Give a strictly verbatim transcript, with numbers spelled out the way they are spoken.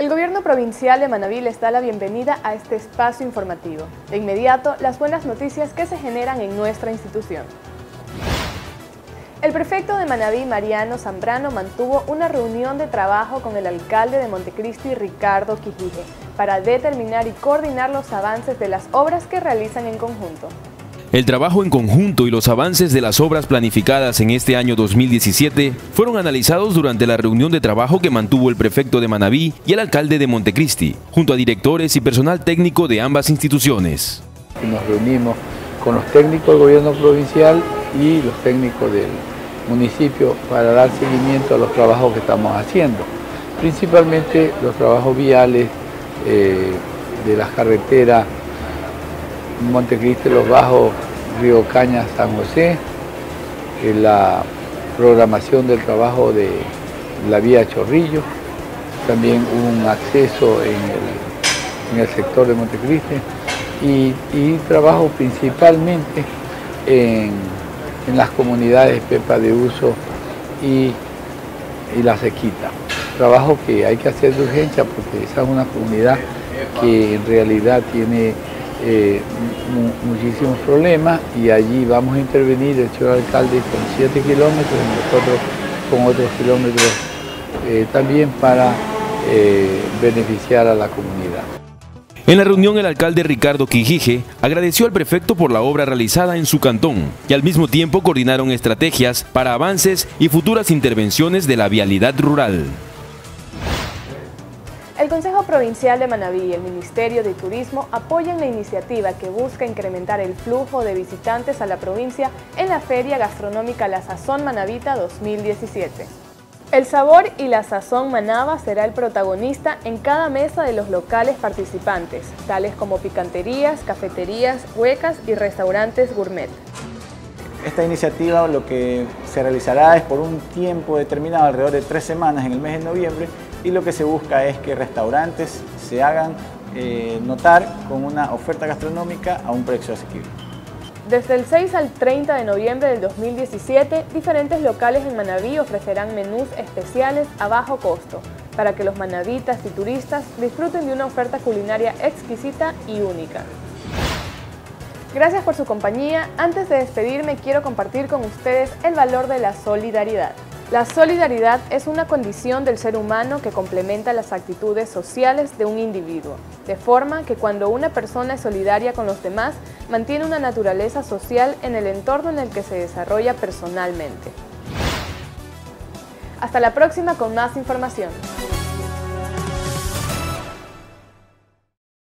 El gobierno provincial de Manabí les da la bienvenida a este espacio informativo. De inmediato, las buenas noticias que se generan en nuestra institución. El prefecto de Manabí, Mariano Zambrano, mantuvo una reunión de trabajo con el alcalde de Montecristi, Ricardo Quijije, para determinar y coordinar los avances de las obras que realizan en conjunto. El trabajo en conjunto y los avances de las obras planificadas en este año dos mil diecisiete fueron analizados durante la reunión de trabajo que mantuvo el prefecto de Manabí y el alcalde de Montecristi, junto a directores y personal técnico de ambas instituciones. Nos reunimos con los técnicos del gobierno provincial y los técnicos del municipio para dar seguimiento a los trabajos que estamos haciendo, principalmente los trabajos viales eh, de las carreteras Montecristi, Los Bajos, Río Cañas, San José, eh, la programación del trabajo de la vía Chorrillo, también un acceso en el, en el sector de Montecristi y, y trabajo principalmente en, en las comunidades Pepa de Uso y, y La Sequita. Trabajo que hay que hacer de urgencia porque esa es una comunidad que en realidad tiene Eh, mu muchísimos problemas y allí vamos a intervenir el señor alcalde con siete kilómetros y nosotros con otros kilómetros eh, también para eh, beneficiar a la comunidad. En la reunión el alcalde Ricardo Quijije agradeció al prefecto por la obra realizada en su cantón y al mismo tiempo coordinaron estrategias para avances y futuras intervenciones de la vialidad rural. El Consejo Provincial de Manabí y el Ministerio de Turismo apoyan la iniciativa que busca incrementar el flujo de visitantes a la provincia en la Feria Gastronómica La Sazón Manabita dos mil diecisiete. El sabor y la sazón manaba será el protagonista en cada mesa de los locales participantes, tales como picanterías, cafeterías, huecas y restaurantes gourmet. Esta iniciativa lo que se realizará es por un tiempo determinado, alrededor de tres semanas en el mes de noviembre, y lo que se busca es que restaurantes se hagan eh, notar con una oferta gastronómica a un precio asequible. Desde el seis al treinta de noviembre del dos mil diecisiete, diferentes locales en Manabí ofrecerán menús especiales a bajo costo, para que los manabitas y turistas disfruten de una oferta culinaria exquisita y única. Gracias por su compañía. Antes de despedirme, quiero compartir con ustedes el valor de la solidaridad. La solidaridad es una condición del ser humano que complementa las actitudes sociales de un individuo, de forma que cuando una persona es solidaria con los demás, mantiene una naturaleza social en el entorno en el que se desarrolla personalmente. Hasta la próxima con más información.